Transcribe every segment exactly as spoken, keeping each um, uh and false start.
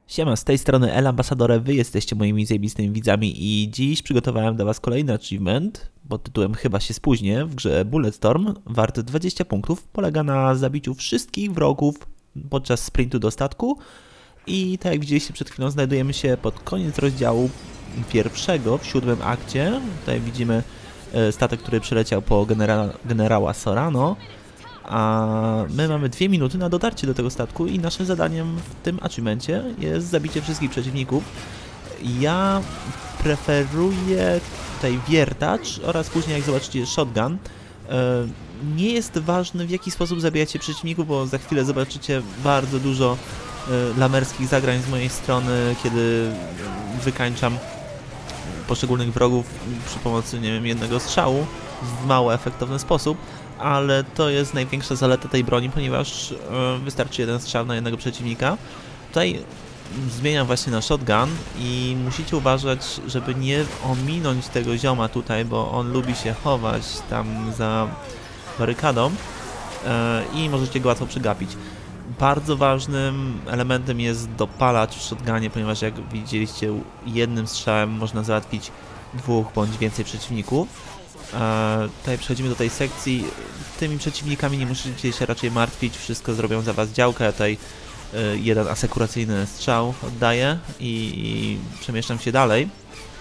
Siema, z tej strony El Ambassadore, wy jesteście moimi zajebistymi widzami i dziś przygotowałem dla was kolejny achievement pod tytułem Chyba się spóźnię w grze Bulletstorm, wart dwadzieścia punktów, polega na zabiciu wszystkich wrogów podczas sprintu do statku i tak jak widzieliście przed chwilą znajdujemy się pod koniec rozdziału pierwszego w siódmym akcie. Tutaj widzimy statek, który przyleciał po genera generała Sorano. A my mamy dwie minuty na dotarcie do tego statku i naszym zadaniem w tym achievemencie jest zabicie wszystkich przeciwników. Ja preferuję tutaj wiertacz oraz później, jak zobaczycie, shotgun. Nie jest ważne, w jaki sposób zabijacie przeciwników, bo za chwilę zobaczycie bardzo dużo lamerskich zagrań z mojej strony, kiedy wykańczam poszczególnych wrogów przy pomocy, nie wiem, jednego strzału w mało efektowny sposób. Ale to jest największa zaleta tej broni, ponieważ wystarczy jeden strzał na jednego przeciwnika. Tutaj zmieniam właśnie na shotgun i musicie uważać, żeby nie ominąć tego zioma tutaj, bo on lubi się chować tam za barykadą i możecie go łatwo przegapić. Bardzo ważnym elementem jest dopalacz w shotgunie, ponieważ jak widzieliście, jednym strzałem można załatwić dwóch bądź więcej przeciwników. E, tutaj przechodzimy do tej sekcji. Tymi przeciwnikami nie musicie się raczej martwić, wszystko zrobią za was działkę. Ja tutaj e, jeden asekuracyjny strzał oddaję i, i przemieszczam się dalej.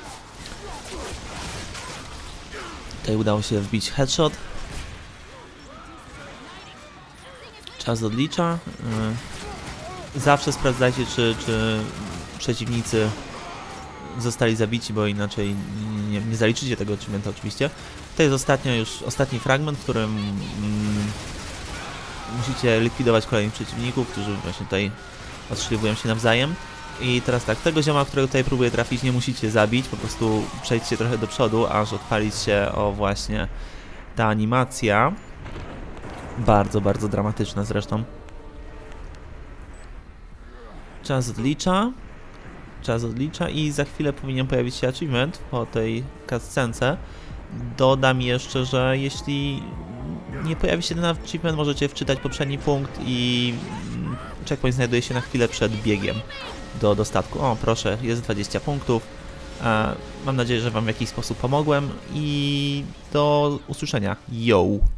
Tutaj udało się wbić headshot. Czas odlicza. E, zawsze sprawdzajcie, czy, czy przeciwnicy zostali zabici, bo inaczej nie, nie zaliczycie tego achievementa oczywiście. To jest ostatnio już ostatni fragment, w którym mm, musicie likwidować kolejnych przeciwników, którzy właśnie tutaj odstrzeliwują się nawzajem. I teraz tak, tego zioma, którego tutaj próbuję trafić, nie musicie zabić, po prostu przejdźcie trochę do przodu, aż odpalić się, o właśnie, ta animacja. Bardzo, bardzo dramatyczna zresztą. Czas odlicza. Czas odlicza i za chwilę powinien pojawić się achievement po tej cutscence. Dodam jeszcze, że jeśli nie pojawi się ten achievement, możecie wczytać poprzedni punkt i checkpoint znajduje się na chwilę przed biegiem do, do statku. O, proszę, jest dwadzieścia punktów. Mam nadzieję, że wam w jakiś sposób pomogłem i do usłyszenia. Yo!